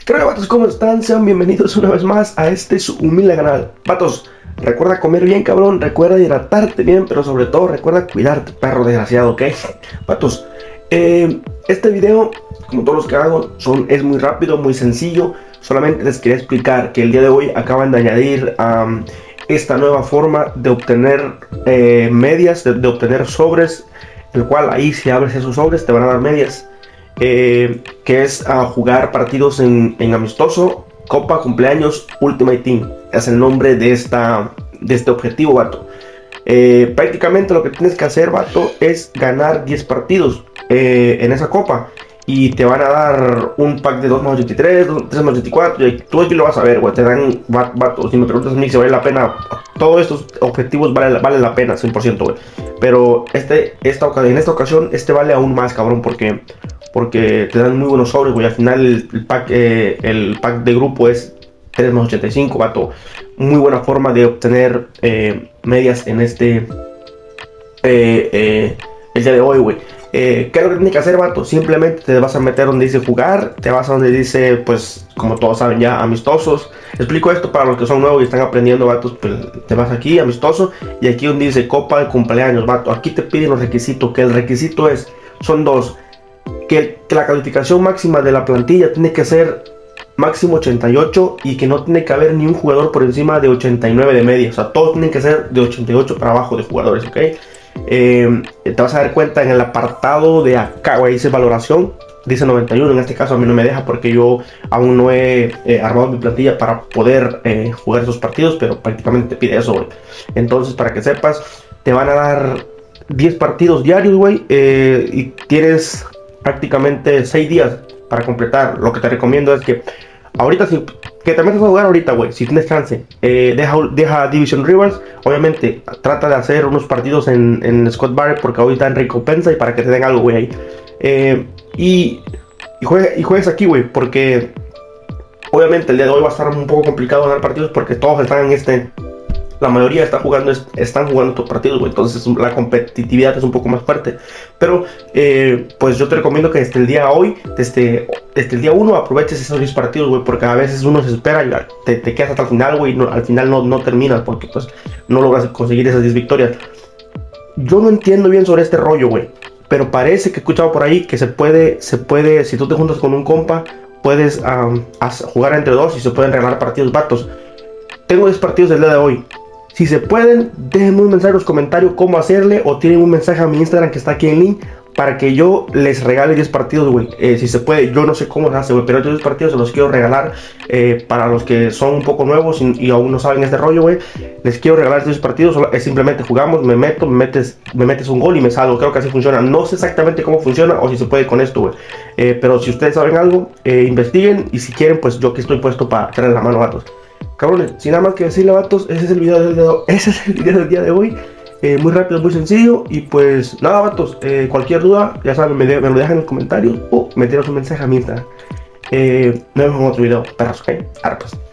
¿Qué onda, vatos? ¿Cómo están? Sean bienvenidos una vez más a este su humilde canal. Vatos, recuerda comer bien, cabrón. Recuerda hidratarte bien, pero sobre todo recuerda cuidarte, perro desgraciado, ¿ok? Vatos, este video, como todos los que hago, es muy rápido, muy sencillo. Solamente les quería explicar que el día de hoy acaban de añadir esta nueva forma de obtener medias, de obtener sobres, el cual ahí si abres esos sobres te van a dar medias. Que es jugar partidos en amistoso, Copa, Cumpleaños, Ultimate Team. Es el nombre de este objetivo, vato. Prácticamente lo que tienes que hacer, vato, es ganar 10 partidos en esa copa. Y te van a dar un pack de 2+23, 3+24. Y tú aquí lo vas a ver, güey. Te dan, vato. Si me preguntas a mí si vale la pena, todos estos objetivos vale la pena, 100%, güey. Pero en esta ocasión, vale aún más, cabrón, porque te dan muy buenos sobres, güey. Al final el pack de grupo es 3+85, vato. Muy buena forma de obtener medias en el día de hoy, güey. ¿Qué es lo que tienes que hacer, vato? Simplemente te vas a meter donde dice jugar, te vas a donde dice, pues, como todos saben ya, amistosos. Explico esto para los que son nuevos y están aprendiendo, vatos. Pues te vas aquí, amistoso, y aquí donde dice Copa de Cumpleaños, vato. Aquí te piden los requisitos, que el requisito son dos. Que la calificación máxima de la plantilla tiene que ser máximo 88 y que no tiene que haber ni un jugador por encima de 89 de media. O sea, todos tienen que ser de 88 para abajo de jugadores, ¿ok? Te vas a dar cuenta en el apartado de acá, güey, dice valoración, dice 91. En este caso a mí no me deja porque yo aún no he armado mi plantilla para poder jugar esos partidos, pero prácticamente te pide eso, güey. Entonces, para que sepas, te van a dar 10 partidos diarios, güey, y tienes prácticamente 6 días para completar. Lo que te recomiendo es que ahorita que te metas a jugar ahorita, güey, si tienes chance, deja Division Rivals. Obviamente trata de hacer unos partidos en Scott Barrett, porque ahorita en recompensa y para que te den algo, güey, ahí. Y juegues aquí, güey, porque obviamente el día de hoy va a estar un poco complicado ganar partidos porque todos están la mayoría están jugando estos partidos, güey. Entonces la competitividad es un poco más fuerte. Pero pues yo te recomiendo que desde el día hoy, desde el día 1, aproveches esos 10 partidos, güey. Porque a veces uno se espera y te quedas hasta el final, güey. Al final no terminas porque pues no logras conseguir esas 10 victorias. Yo no entiendo bien sobre este rollo, güey. Pero parece que he escuchado por ahí que se puede, si tú te juntas con un compa, puedes jugar entre dos y se pueden regalar partidos, vatos. Tengo 10 partidos del día de hoy. Si se pueden, déjenme un mensaje en los comentarios cómo hacerle, o tienen un mensaje a mi Instagram que está aquí en link para que yo les regale 10 partidos, güey. Si se puede, yo no sé cómo se hace, güey, pero estos 10 partidos se los quiero regalar para los que son un poco nuevos y aún no saben este rollo, güey. Les quiero regalar estos 10 partidos, simplemente jugamos, me metes un gol y me salgo. Creo que así funciona. No sé exactamente cómo funciona o si se puede con esto, güey. Pero si ustedes saben algo, investiguen, y si quieren, pues yo que estoy puesto para echarles la mano, vatos. Cabrones, sin nada más que decirle, vatos, ese es el video del día de hoy. Muy rápido, muy sencillo. Y pues nada, vatos, cualquier duda, ya saben, me lo dejan en los comentarios o me tiran un mensaje a mi Instagram. Nos vemos en otro video, perros, ¿ok? Ahora pues.